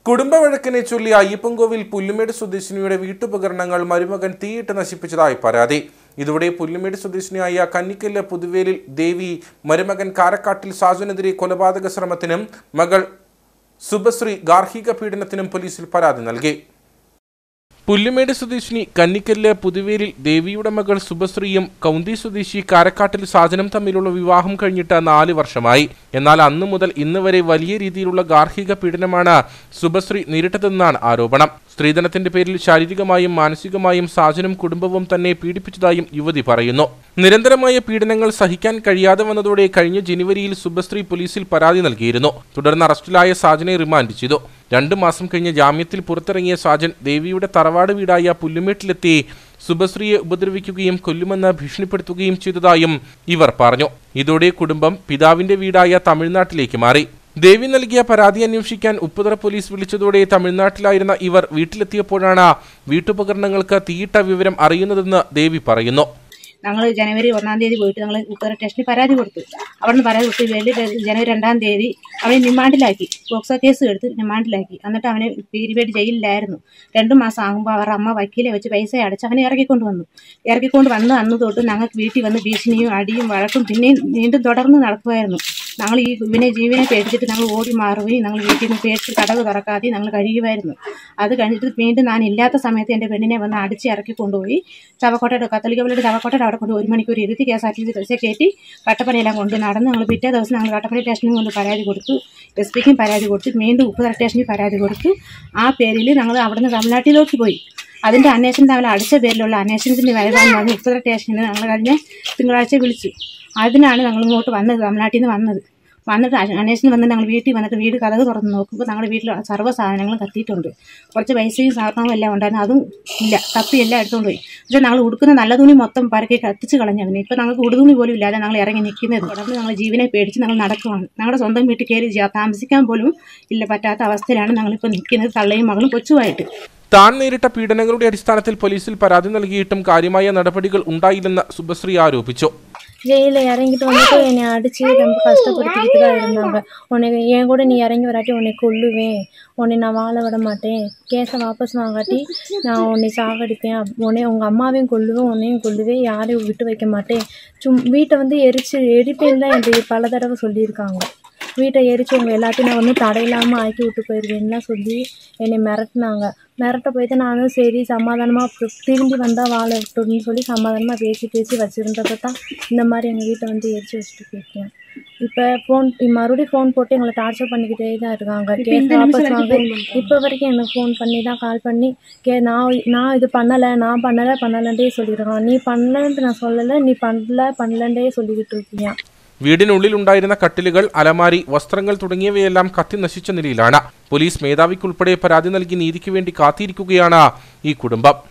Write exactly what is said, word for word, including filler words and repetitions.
കുടുംബ വഴക്കിനെ ചൊല്ലി അയ്യപ്പൻകോവിൽ പുല്ലുമേട് സ്വദേശിനിയുടെ വീട്ടുപകരണങ്ങൾ മരുമകൻ തീയിട്ട് നശിപ്പിച്ചതായി പരാതി. ഇതോടെ പുല്ലുമേട് സ്വദേശിനിയായ കന്നിക്കല്ല് പുതുവേലിൽ ദേവി മരുമകൻ കാരക്കാട്ടിൽ സാജുനെതിരെ കൊലപാതക ശ്രമത്തിനും മകൾ സുബശ്രീ ഗാർഹിക പീഡനത്തിനും പോലീസിൽ പരാതി നൽകി. പുല്ലുമേട് സ്വദേശിനി കന്നിക്കല്ല് പുതുവേലിൽ ദേവിയുടെ മകൾ സുബശ്രീയും കൗന്തി സ്വദേശി കാരക്കാട്ടിൽ സാജനും തമ്മിലുള്ള വിവാഹം കഴിഞ്ഞിട്ട് നാല് വർഷമായി. എന്നാൽ അന്നു മുതൽ ഇന്ന് വരെ വലിയ രീതിയിലുള്ള ഗാർഹിക പീഡനമാണ് സുബശ്രീ നേരിട്ടതെന്നാണ് ആരോപണം. സ്ത്രീധനത്തിന്റെ പേരിൽ ശാരീരികമായും മാനസികമായും സാജനും കുടുംബവും തന്നെ പീഡിപ്പിച്ചതായും യുവതി പറയുന്നു. നിരന്തരമായ പീഡനങ്ങൾ സഹിക്കാൻ കഴിയാതെ വന്നതോടെ കഴിഞ്ഞ ജനുവരിയിൽ സുബശ്രീ പോലീസിൽ പരാതി നൽകിയിരുന്നു. തുടർന്ന് അറസ്റ്റിലായ സാജനെ റിമാൻഡ് ചെയ്തു. രണ്ടു മാസം കഴിഞ്ഞ് ജാമ്യത്തിൽ പുറത്തിറങ്ങിയ സാജൻ ദേവിയുടെ തറവാട് വീടായ പുല്ലുമേട്ടിലെത്തി സുബശ്രീയെ ഉപദ്രവിക്കുകയും കൊല്ലുമെന്ന് ഭീഷണിപ്പെടുത്തുകയും ചെയ്തതായും ഇവർ പറഞ്ഞു. ഇതോടെ കുടുംബം പിതാവിന്റെ വീടായ തമിഴ്നാട്ടിലേക്ക് മാറി. ദേവി നൽകിയ പരാതി അന്വേഷിക്കാൻ ഉപ്പുതറ പോലീസ് വിളിച്ചതോടെ തമിഴ്നാട്ടിലായിരുന്ന ഇവർ വീട്ടിലെത്തിയപ്പോഴാണ് വീട്ടുപകരണങ്ങൾക്ക് തീയിട്ട വിവരം അറിയുന്നതെന്ന് ദേവി പറയുന്നു. ഞങ്ങൾ ജനുവരി ഒന്നാം തീയതി പോയിട്ട് ഞങ്ങൾ ഉപ്പുതറ സ്റ്റേഷനിൽ പരാതി കൊടുത്തു. അവിടെ നിന്ന് പരാതി കൊടുത്ത് വേണ്ടി ജനുവരി രണ്ടാം തീയതി അവനെ റിമാൻഡിലാക്കി, പോക്സോ കേസ് എടുത്ത് റിമാൻഡിലാക്കി. എന്നിട്ട് അവനെ പീരിവേഡ് ജയിലിലായിരുന്നു. രണ്ടു മാസം ആകുമ്പോൾ അവർ അമ്മ വക്കീലെ വെച്ച് പൈസ അടച്ച് അവനെ ഇറക്കിക്കൊണ്ട് വന്നു. ഇറക്കിക്കൊണ്ട് വന്ന് അന്ന് തൊട്ട് ഞങ്ങൾക്ക് വീട്ടിൽ വന്ന് ഭീഷണിയും അടിയും വഴക്കും പിന്നെയും വീണ്ടും തുടർന്ന് നടക്കുമായിരുന്നു. ഞങ്ങൾ ഈ ഇവനെ ജീവനെ പേടിച്ചിട്ട് ഞങ്ങൾ ഓടി മാറുകയും ഞങ്ങൾ വീട്ടിൽ നിന്ന് പേടിച്ച് കടവ് തുറക്കാതെ ഞങ്ങൾ കഴിയുമായിരുന്നു. അത് കഴിഞ്ഞിട്ട് വീണ്ടും ഞാൻ ഇല്ലാത്ത സമയത്ത് എൻ്റെ പെണ്ണിനെ വന്ന് അടിച്ച് ഇറക്കി കൊണ്ടുപോയി ചവക്കോട്ടയുടെ കത്തോലിക്ക പള്ളിയുടെ ചവക്കോട്ടയുടെ അവിടെ കൊണ്ട് ഒരു മണിക്കൂർ ഇരുത്തി K S R T C ബസ്സിൽ കയറ്റി കട്ടപ്പനയെല്ലാം കൊണ്ട് നടന്ന് ഞങ്ങൾ പിറ്റേ ദിവസം ഞങ്ങൾ കട്ടപ്പന സ്റ്റേഷനിൽ കൊണ്ട് പരാതി കൊടുത്തു. എസ് പിക്കും പരാതി കൊടുത്തു. വീണ്ടും ഉപ്പുതറ സ്റ്റേഷനിൽ പരാതി കൊടുത്തു. ആ പേരിൽ ഞങ്ങൾ അവിടുന്ന് തമിഴ്നാട്ടിലേക്ക് പോയി. അതിൻ്റെ അന്വേഷണം തമ്മിൽ അടിച്ച പേരിലുള്ള അന്വേഷണത്തിൻ്റെ വരവാന്ന് പറഞ്ഞ് ഉപ്പുതറ സ്റ്റേഷനിൽ ഞങ്ങൾ കഴിഞ്ഞ തിങ്കളാഴ്ച വിളിച്ചു. അതിനാണ് ഞങ്ങൾ ഇങ്ങോട്ട് വന്നത്, തമിഴ്നാട്ടിൽ നിന്ന് വന്നത്. വന്നിട്ട് അന്വേഷണം വന്നിട്ട് ഞങ്ങൾ വീട്ടിൽ വന്നിട്ട് വീട് കഥക് തുറന്ന് നോക്കുമ്പോൾ ഞങ്ങളുടെ വീട്ടിൽ സർവ്വ സാധനങ്ങളും കത്തിയിട്ടുണ്ട്. കുറച്ച് പൈസയും സാധനവും എല്ലാം ഉണ്ടായിരുന്നു, അതും ഇല്ല, കപ്പി എല്ലാം എടുത്തുകൊണ്ട് പോയി. പക്ഷേ ഞങ്ങൾ ഉടുക്കുന്ന നല്ല തുണി മൊത്തം പരക്കെ കത്തിച്ച് കളഞ്ഞതിന് ഇപ്പം ഞങ്ങൾക്ക് ഉടുതുണി പോലും ഇല്ലാതെ ഞങ്ങൾ ഇറങ്ങി നിൽക്കുന്നത്. തുടർന്ന് ഞങ്ങൾ ജീവനെ പേടിച്ച് ഞങ്ങൾ നടക്കുവാണ്. ഞങ്ങളുടെ സ്വന്തം വീട്ടിൽ കയറി താമസിക്കാൻ പോലും ഇല്ല പറ്റാത്ത അവസ്ഥയിലാണ് ഞങ്ങളിപ്പോൾ നിൽക്കുന്നത്, തള്ളയും മകളും കൊച്ചുമായിട്ട്. താൻ നേരിട്ട പീഡനങ്ങളുടെ അടിസ്ഥാനത്തിൽ പോലീസിൽ പരാതി നൽകിയിട്ടും കാര്യമായ നടപടികൾ ഉണ്ടായില്ലെന്ന് സുബശ്രീ ആരോപിച്ചു. ஜெயிலில் இறங்கிட்டு வந்துட்டு என்னை அடித்து ரொம்ப கஷ்டப்படுத்திக்கிட்டு தான் இருந்தாங்க. உன்னை என் கூட நீ இறங்கி வராட்டி உன்னை கொல்லுவேன், உன்னை நான் வாழ விட மாட்டேன், கேஸை வாபஸ் வாங்காட்டி நான் உன்னை சாகடிப்பேன், உன்னை உங்கள் அம்மாவையும் கொல்லுவேன், உன்னையும் கொல்லுவேன், யாரையும் விட்டு வைக்க மாட்டேன், சும் வீட்டை வந்து எரிச்சு எரிப்பேன்னு தான் எனக்கு பல தடவை சொல்லியிருக்காங்க. வீட்டை எரிச்சு உங்கள் எல்லாத்தையும் நான் வந்து தடையில்லாமல் ஆக்கி விட்டு போயிடுவேன்லாம் சொல்லி என்னை மிரட்டினாங்க. மிரட்ட போயிட்டு நானும் சரி சமாதானமாக திரும்பி வந்தால் வாழ விட்டுன்னு சொல்லி சமாதானமாக பேசி பேசி வச்சுருந்தப்போ தான் இந்த மாதிரி எங்கள் வீட்டை வந்து எரிச்சு வச்சுட்டு போயிருக்கேன். இப்போ ஃபோன் மறுபடியும் ஃபோன் போட்டு எங்களை டார்ச்சர் பண்ணிக்கிட்டே தான் இருக்காங்க. கேஸ் வாபஸ் வாங்க இப்போ வரைக்கும் எனக்கு ஃபோன் பண்ணி தான் கால் பண்ணி கே நான் நான் இது பண்ணலை நான் பண்ணலை பண்ணலன்ட்டே சொல்லியிருக்கான். நீ பண்ணலன்ட்டு நான் சொல்லலை, நீ பண்ணல பண்ணலன்ட்டே சொல்லிக்கிட்டு இருக்கீங்க. വീടിനുള്ളിലുണ്ടായിരുന്ന കട്ടിലുകൾ, അലമാരി, വസ്ത്രങ്ങൾ തുടങ്ങിയവയെല്ലാം കത്തി നശിച്ച നിലയിലാണ്. പോലീസ് മേധാവിക്കുൾപ്പെടെ പരാതി നൽകി നീതിക്ക് വേണ്ടി കാത്തിരിക്കുകയാണ് ഈ കുടുംബം.